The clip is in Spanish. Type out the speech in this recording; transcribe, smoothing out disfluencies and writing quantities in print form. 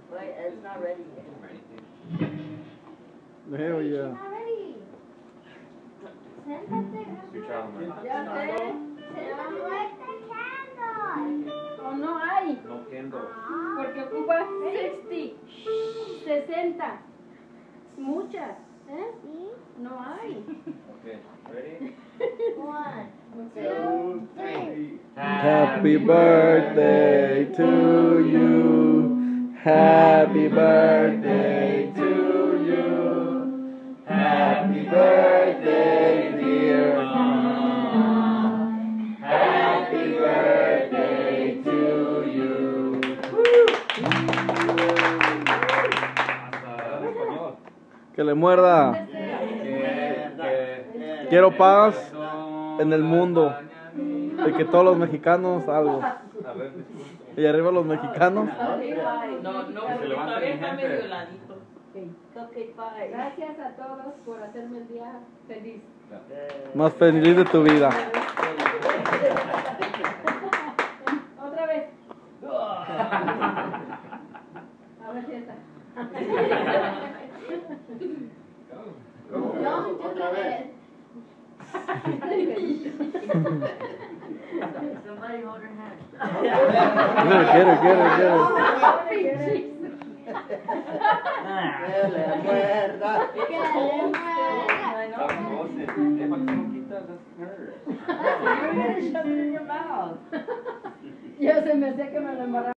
Wait, it's not ready yet. Hell yeah. Not ready. Siéntate. Ya sé. Like the candle. Oh, no hay. No entiendo. Porque ocupa 60. 60. Muchas. ¿Eh? No hay. Okay, ready? 1, 2, 3. Happy birthday to you. Happy birthday to you. Happy birthday, dear mom. Happy birthday to you. Que le muerda. Quiero paz en el mundo. De que todos los mexicanos algo. Y arriba los mexicanos. No, se levanta mi gente. Gracias a todos por hacerme el día feliz. Más feliz de tu vida. Otra vez. A ver si está. No, otra vez. Somebody hold her hand. Get her. Que le muerda. Ya se me hacía que me lo embarraba.